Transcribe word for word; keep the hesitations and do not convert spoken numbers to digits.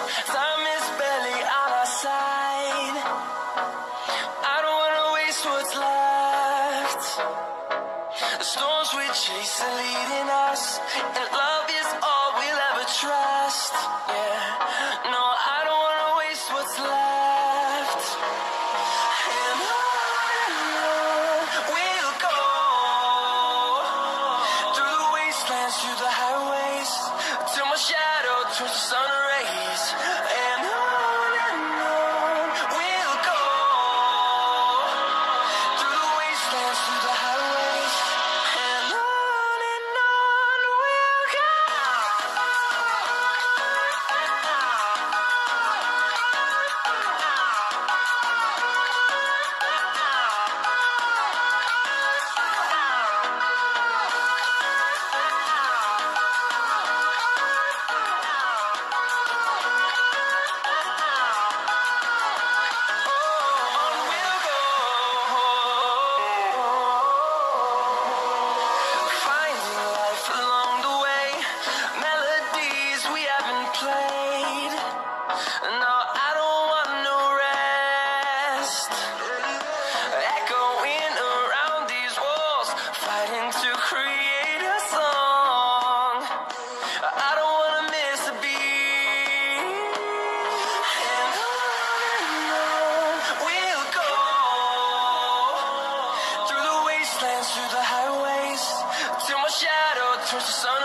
Time is barely on our side. I don't wanna waste what's left. The storms we chase are leading us, and love is all we'll ever trust. Yeah, no, I don't wanna waste what's left. And on and on we'll go, through the wastelands, through the highways, till my shadow turns to sun rays. And on and on we'll go, through the wastelands, through the highways, and on and on we'll go. Through the highways, till my shadow turns to sun.